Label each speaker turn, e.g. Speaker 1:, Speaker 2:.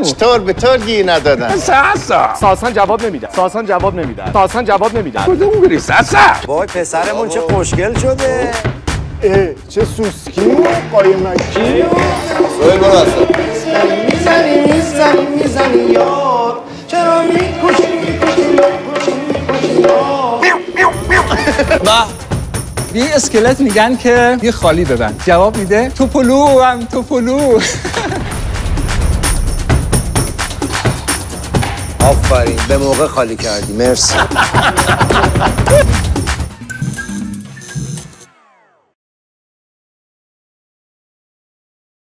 Speaker 1: چطور به طور گیر ندادن؟
Speaker 2: ساسان جواب نمیده.
Speaker 3: کدوم گری ساسا؟
Speaker 4: وای پسرمون چه خوشگل شده.
Speaker 1: چه سوسکی و قایمکی.
Speaker 4: سویل برو اصلا.
Speaker 1: میزنی یار چرا میکشی
Speaker 3: یه اسکلت میگن که یه خالی ببند. جواب میده توپلو.
Speaker 4: آفرین به موقع خالی کردی. مرسی.